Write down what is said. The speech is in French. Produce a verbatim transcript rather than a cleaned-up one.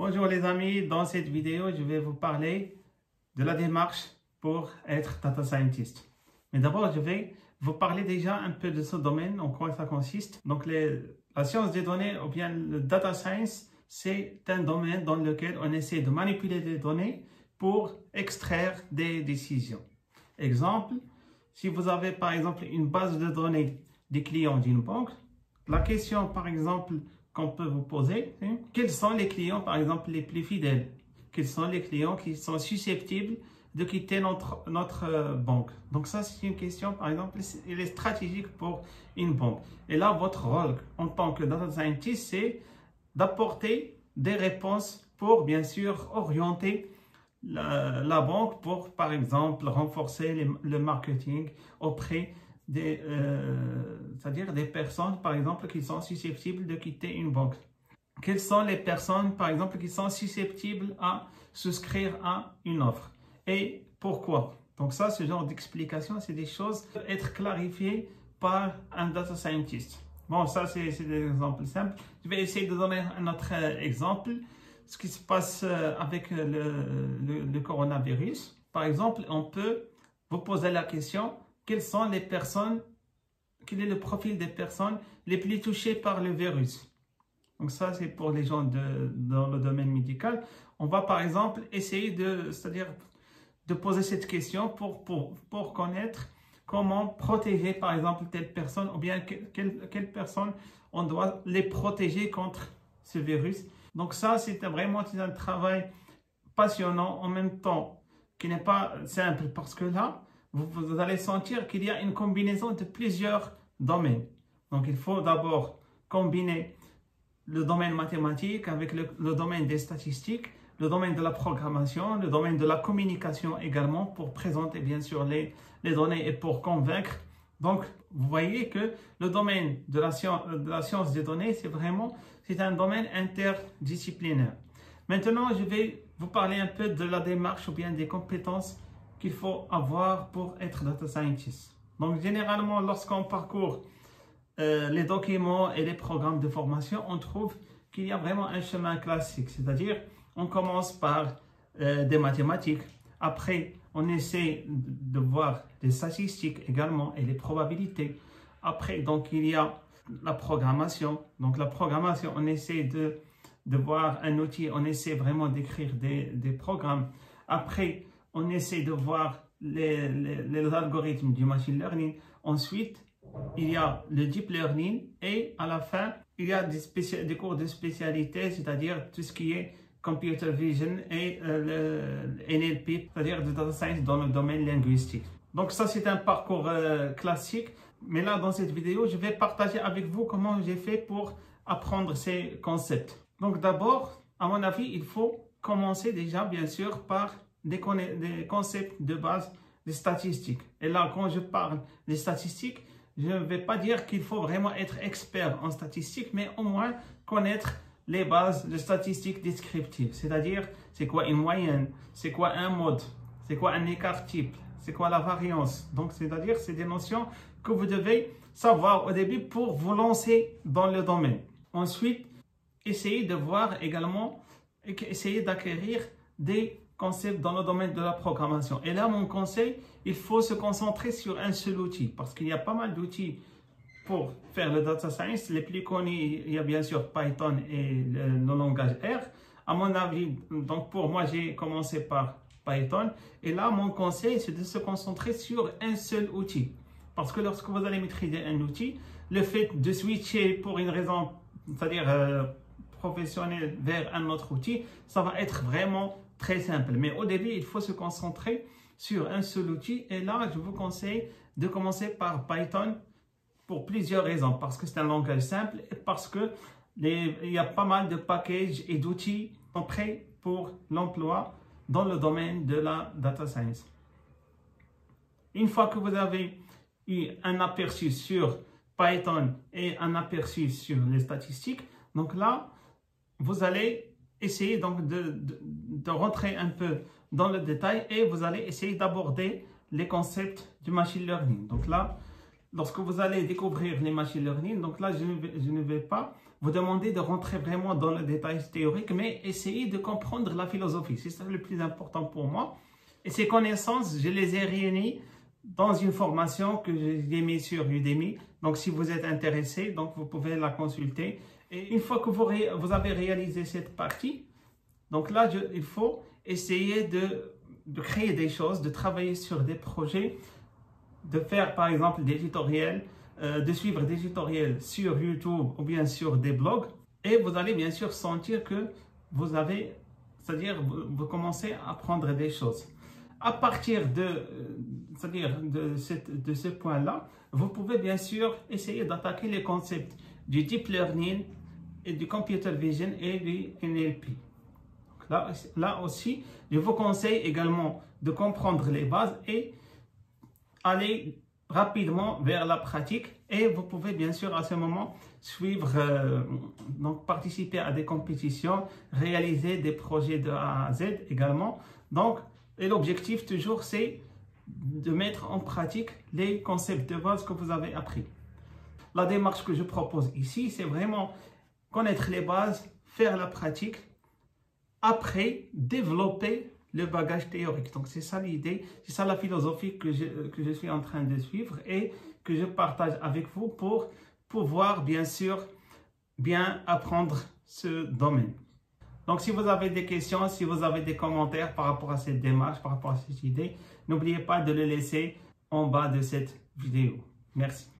Bonjour les amis, dans cette vidéo, je vais vous parler de la démarche pour être data scientist. Mais d'abord, je vais vous parler déjà un peu de ce domaine, en quoi ça consiste. Donc, les, la science des données, ou bien le data science, c'est un domaine dans lequel on essaie de manipuler les données pour extraire des décisions. Exemple, si vous avez par exemple une base de données des clients d'une banque, la question par exemple qu'on peut vous poser, hein, quels sont les clients par exemple les plus fidèles? Quels sont les clients qui sont susceptibles de quitter notre, notre euh, banque? Donc ça c'est une question par exemple, elle est stratégique pour une banque. Et là votre rôle en tant que data scientist, c'est d'apporter des réponses pour bien sûr orienter la, la banque pour par exemple renforcer les, le marketing auprès des, euh, c'est-à-dire des personnes par exemple qui sont susceptibles de quitter une banque. Quelles sont les personnes par exemple qui sont susceptibles à souscrire à une offre et pourquoi? Donc ça, ce genre d'explication, c'est des choses qui peuvent être clarifiées par un data scientist. Bon, ça c'est des exemples simples. Je vais essayer de donner un autre exemple. Ce qui se passe avec le, le, le coronavirus. Par exemple, on peut vous poser la question, quelles sont les personnes, quel est le profil des personnes les plus touchées par le virus? Donc ça, c'est pour les gens de, dans le domaine médical. On va par exemple essayer de, c'est-à-dire de poser cette question pour, pour, pour connaître comment protéger par exemple telle personne ou bien quelle, quelle personne on doit les protéger contre ce virus. Donc ça, c'est vraiment un travail passionnant en même temps qui n'est pas simple parce que là, vous, vous allez sentir qu'il y a une combinaison de plusieurs domaines. Donc il faut d'abord combiner le domaine mathématique avec le, le domaine des statistiques, le domaine de la programmation, le domaine de la communication également pour présenter bien sûr les, les données et pour convaincre. Donc vous voyez que le domaine de la science, de la science des données, c'est vraiment c'est un domaine interdisciplinaire. Maintenant, je vais vous parler un peu de la démarche ou bien des compétences qu'il faut avoir pour être data scientist. Donc généralement, lorsqu'on parcourt euh, les documents et les programmes de formation, on trouve qu'il y a vraiment un chemin classique. C'est-à-dire, on commence par euh, des mathématiques. Après, on essaie de voir des statistiques également et les probabilités. Après, donc, il y a la programmation. Donc, la programmation, on essaie de, de voir un outil, on essaie vraiment d'écrire des, des programmes. Après, on essaie de voir les, les, les algorithmes du machine learning. Ensuite, il y a le deep learning et à la fin, il y a des, des cours de spécialité, c'est-à-dire tout ce qui est computer vision et euh, le N L P, c'est-à-dire de data science dans le domaine linguistique. Donc ça, c'est un parcours euh, classique. Mais là, dans cette vidéo, je vais partager avec vous comment j'ai fait pour apprendre ces concepts. Donc d'abord, à mon avis, il faut commencer déjà, bien sûr, par des, des concepts de base des statistiques. Et là, quand je parle des statistiques, je ne vais pas dire qu'il faut vraiment être expert en statistiques, mais au moins connaître les bases de statistiques descriptives. C'est-à-dire, c'est quoi une moyenne, c'est quoi un mode, c'est quoi un écart type, c'est quoi la variance. Donc, c'est-à-dire, c'est des notions que vous devez savoir au début pour vous lancer dans le domaine. Ensuite, essayez de voir également, essayez d'acquérir des concepts dans le domaine de la programmation. Et là, mon conseil, il faut se concentrer sur un seul outil parce qu'il y a pas mal d'outils pour faire le data science. Les plus connus, il y a bien sûr Python et le, le langage R. À mon avis, donc pour moi, j'ai commencé par Python. Et là, mon conseil, c'est de se concentrer sur un seul outil. Parce que lorsque vous allez maîtriser un outil, le fait de switcher pour une raison, c'est-à-dire euh, professionnelle vers un autre outil, ça va être vraiment très simple. Mais au début, il faut se concentrer sur un seul outil. Et là, je vous conseille de commencer par Python pour plusieurs raisons. Parce que c'est un langage simple et parce que les, il y a pas mal de packages et d'outils prêts pour l'emploi dans le domaine de la data science. Une fois que vous avez eu un aperçu sur Python et un aperçu sur les statistiques, donc là, vous allez essayer donc de, de, de rentrer un peu dans le détail et vous allez essayer d'aborder les concepts du machine learning. Donc là, lorsque vous allez découvrir les machine learning, donc là, je ne vais, je ne vais pas vous demander de rentrer vraiment dans le détail théorique, mais essayez de comprendre la philosophie. C'est ça le plus important pour moi. Et ces connaissances, je les ai réunies dans une formation que j'ai mise sur Udemy. Donc, si vous êtes intéressé, donc vous pouvez la consulter. Et une fois que vous, ré, vous avez réalisé cette partie, donc là, je, il faut essayer de, de créer des choses, de travailler sur des projets, de faire par exemple des tutoriels, euh, de suivre des tutoriels sur YouTube ou bien sur des blogs. Et vous allez bien sûr sentir que vous avez, c'est-à-dire vous, vous commencez à apprendre des choses. À partir de, c'est-à-dire de, cette, de ce point-là, vous pouvez bien sûr essayer d'attaquer les concepts du Deep Learning et du Computer Vision et du N L P. Donc là, là aussi, je vous conseille également de comprendre les bases et aller rapidement vers la pratique. Et vous pouvez bien sûr à ce moment suivre, euh, donc participer à des compétitions, réaliser des projets de A à Z également. Donc, et l'objectif toujours, c'est de mettre en pratique les concepts de base que vous avez appris. La démarche que je propose ici, c'est vraiment connaître les bases, faire la pratique, après développer le bagage théorique. Donc c'est ça l'idée, c'est ça la philosophie que je, que je suis en train de suivre et que je partage avec vous pour pouvoir bien sûr bien apprendre ce domaine. Donc, si vous avez des questions, si vous avez des commentaires par rapport à cette démarche, par rapport à cette idée, n'oubliez pas de le laisser en bas de cette vidéo. Merci.